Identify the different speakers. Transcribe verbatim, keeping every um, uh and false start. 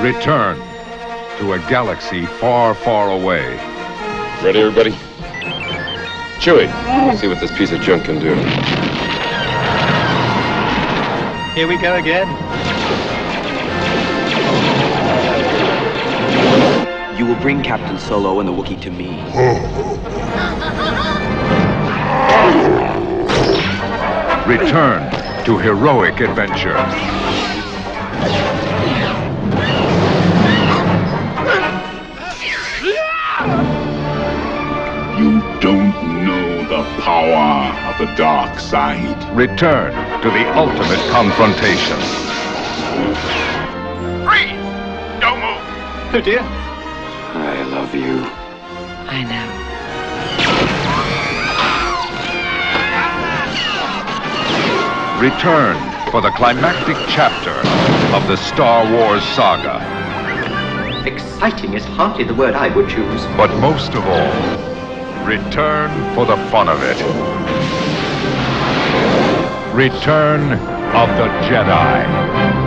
Speaker 1: Return to a galaxy far, far away.
Speaker 2: Ready, everybody? Chewie, let's see what this piece of junk can do.
Speaker 3: Here we go again.
Speaker 4: You will bring Captain Solo and the Wookiee to me.
Speaker 1: Return to heroic adventure.
Speaker 5: You don't know the power of the dark side.
Speaker 1: Return to the ultimate confrontation.
Speaker 6: Freeze! Don't move!
Speaker 3: Oh dear.
Speaker 4: I love you.
Speaker 7: I know.
Speaker 1: Return for the climactic chapter of the Star Wars saga.
Speaker 3: Exciting is hardly the word I would choose.
Speaker 1: But most of all, return for the fun of it. Return of the Jedi.